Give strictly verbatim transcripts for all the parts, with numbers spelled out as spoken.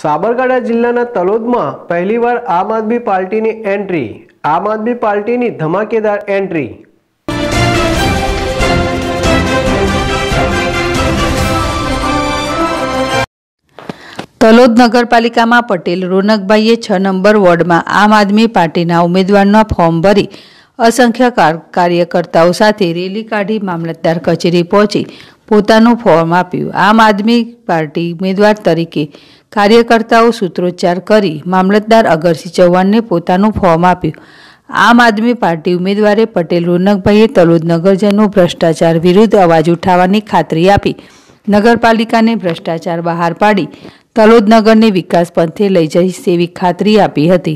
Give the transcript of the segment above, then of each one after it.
સાબરકાંઠા જિલ્લાના તલોદમાં પહેલીવાર આમ આદમી પાર્ટીની એન્ટ્રી। આમ આદમી પાર્ટીની ધમાકેદાર એન્ટ્રી। તલોદ નગરપાલિકામાં પટેલ રોનકભાઈએ છ નંબર વોર્ડમાં આમ આદમી પાર્ટીના ઉમેદવારના ફોર્મ ભરી અસંખ્ય કાર્યકર્તાઓ સાથે રેલી કાઢી મામલતદાર કચેરી પહોંચી પોતાનું ફોર્મ આપ્યું। આમ આદમી પાર્ટી ઉમેદવાર તરીકે કાર્યકર્તાઓ સૂત્રોચ્ચાર કરી મામલતદાર અગરસિંહ ચૌહાણને પોતાનું ફોર્મ આપ્યું। આમ આદમી પાર્ટી ઉમેદવારે પટેલ રોનકભાઈએ તલોદ નગરજનો ભ્રષ્ટાચાર વિરુદ્ધ અવાજ ઉઠાવવાની ખાતરી આપી નગરપાલિકાને ભ્રષ્ટાચાર બહાર પાડી તલોદ નગરને વિકાસ પંથે લઈ જઈશ તેવી ખાતરી આપી હતી।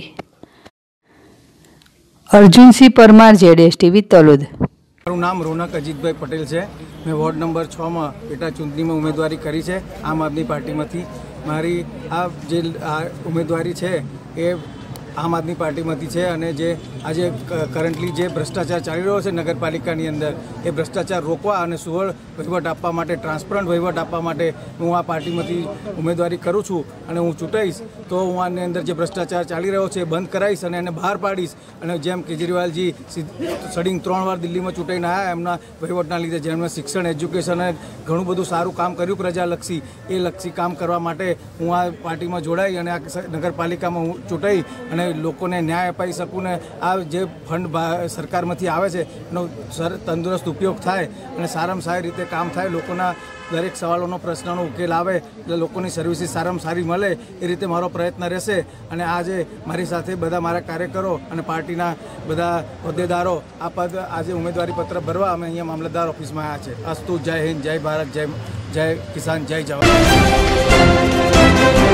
अर्जुनसिंह परमार जेडेस टीवी तलोद। મારું નામ રોનક અજીતભાઈ પટેલ છે। મેં વોર્ડ નંબર છ માં પેટા ચૂંટણીમાં ઉમેદવારી કરી છે આમ આદમી પાર્ટીમાંથી। મારી આ જે ઉમેદવારી છે એ આમ આદમી પાર્ટીમાંથી છે અને જે આજે કરન્ટલી જે ભ્રષ્ટાચાર ચાલી રહ્યો છે નગરપાલિકાની અંદર એ ભ્રષ્ટાચાર રોકવા અને સુવળ વહીવટ આપવા માટે, ટ્રાન્સપરન્ટ વહીવટ આપવા માટે હું આ પાર્ટીમાંથી ઉમેદવારી કરું છું અને હું ચૂંટાઈશ તો હું આની અંદર જે ભ્રષ્ટાચાર ચાલી રહ્યો છે એ બંધ કરાવીશ અને એને બહાર પાડીશ। અને જેમ કેજરીવાલજી સડિંગ ત્રણ વાર દિલ્હીમાં ચૂંટાઈને આવ્યા એમના વહીવટના લીધે જેમણે શિક્ષણ, એજ્યુકેશન અને ઘણું બધું સારું કામ કર્યું પ્રજાલક્ષી, એ લક્ષી કામ કરવા માટે હું આ પાર્ટીમાં જોડાઈ અને આ નગરપાલિકામાં હું ચૂંટાઈ અને લોકોને ન્યાય અપાઈ શકું ને આ જે ફંડ સરકારમાંથી આવે છે એનો સર તંદુરસ્ત ઉપયોગ થાય અને સારામાં સારી રીતે કામ થાય, લોકોના દરેક સવાલોનો પ્રશ્નનો ઉકેલ આવે એટલે લોકોની સર્વિસીસ સારામાં સારી મળે એ રીતે મારો પ્રયત્ન રહેશે। અને આજે મારી સાથે બધા મારા કાર્યકરો અને પાર્ટીના બધા હોદ્દેદારો આ પદ આજે ઉમેદવારી પત્ર ભરવા અમે અહીંયા મામલતદાર ઓફિસમાં આવ્યા છે। અસ્તુ, જય હિન્દ, જય ભારત, જય જય કિસાન, જય જવાન।